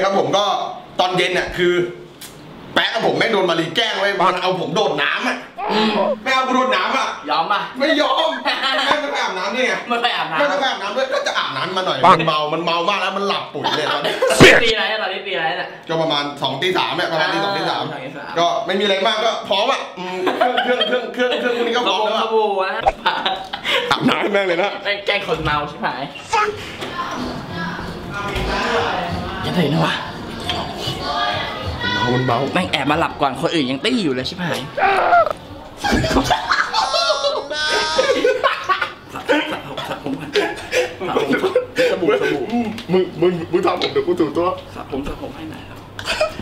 ครับผมก็ตอนเย็นเนี่ยคือแป๊ะกับผมแม่งโดนมารีแกล้งไว้มันเอาผมโดดน้ำอ่ะไม่เอากูโดดน้ำอ่ะยอมป่ะไม่ยอมแม่ไม่ไปอาบน้ำด้วยไงไม่ไปอาบน้ำไม่ไปอาบน้ำด้วยก็จะอาบน้ำมาหน่อยมันเมามากแล้วมันหลับปุ๋ยเลยตอนนี้ปีอะไรตอนนี้ปีอะไรเนี่ยก็ประมาณ2 ตี 3เนี่ยประมาณตี 2 ตี 3ก็ไม่มีอะไรมากก็พร้อมอ่ะเครื่องพวกนี้ก็พร้อมแล้วสบู่นะอาบน้ำแม่งเลยนะแกล้งคนเมาใช่ไหมยังไงนะวะมันเมาแม่งแอบมาหลับก่อนคนอื่นยังตี้อยู่เลยใช่ไหมสบู่มึงทำผมเดี๋ยวกูถูตัวสระผมให้หน่อยครับ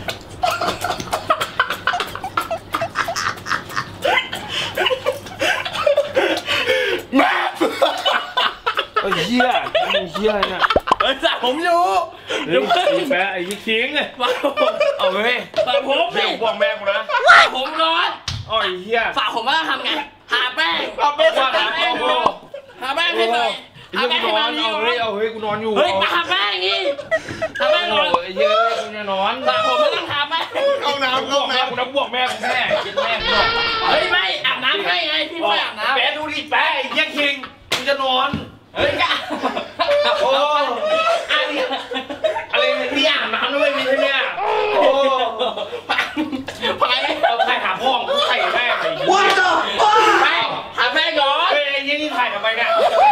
แม่ไอ้เหี้ยเนี่ยสระผมอยู่เดี๋ยวแม่ไอ้คิงเลยเอาเฮ้ยสระผมเดี๋ยวบอกแม่กูนะสระผมร้อนอ๋อไอ้เหี้ยสระผมว่าทำไงหาแป้งหาแป้งให้หน่อยหาแป้งให้มันเอาเฮ้ยกูนอนอยู่เฮ้ยมาหาแป้งงี้หาแป้งนอนไอ้เหี้ยกูจะนอนสระผมไม่ต้องหาแป้งเอาน้ำกูนะบวกแม่กูแม่กินแม่กูเฮ้ยไม่อาบน้ำให้ไงพี่ไม่อาบน้ำแปะดูดิแปะไอ้เหี้ยคิงกูจะนอนเฮ้ยโอ้อะไรนี่อาบน้ำด้วยมีใช่ไหมโอ้ไปเอาใครหาพ่อกูไข่แม่ไอ้ว้าวไปหาแม่ก่อนเฮ้ยไอ้ยี่นี่ถ่ายทำไมเนี่ย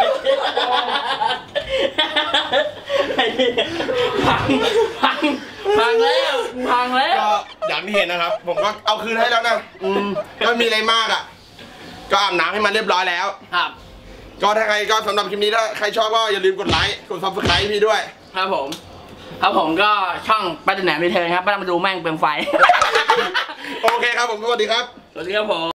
พังแล้วก็อย่างที่เห็นนะครับผมก็เอาคืนให้แล้วนะก็มีอะไรมากอ่ะก็อาบน้ำให้มันเรียบร้อยแล้วครับก็ถ้าใครก็สำหรับคลิปนี้ถ้าใครชอบก็อย่าลืมกดไลค์กด Subscribe พี่ด้วยครับผมก็ช่องป้าแหนมรีเทิร์นครับป้ามาดูแม่งเป็นไฟโอเคครับผมสวัสดีครับสวัสดีครับผม